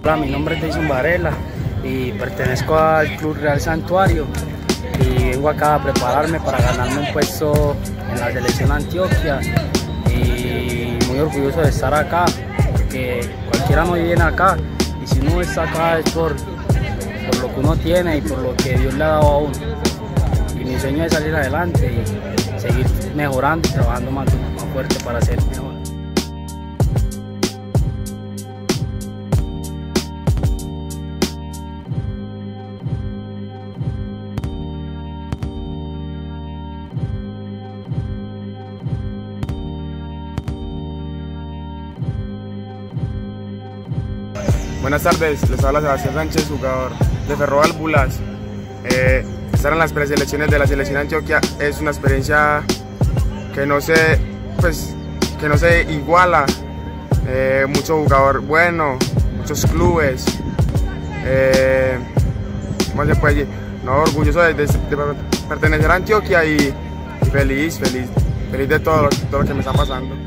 Hola, mi nombre es Deison Varela y pertenezco al Club Real Santuario y vengo acá a prepararme para ganarme un puesto en la selección Antioquia y muy orgulloso de estar acá porque cualquiera no viene acá y si uno está acá es por lo que uno tiene y por lo que Dios le ha dado a uno. Y mi sueño es salir adelante y seguir mejorando y trabajando más fuerte para ser mejor. Buenas tardes, les habla Sebastián Sánchez, jugador de Ferroálbulas. Estar en las preselecciones de la selección Antioquia es una experiencia que no se iguala. Mucho jugador bueno, muchos clubes. ¿Cómo se puede decir? No, orgulloso de pertenecer a Antioquia y feliz de todo lo que me está pasando.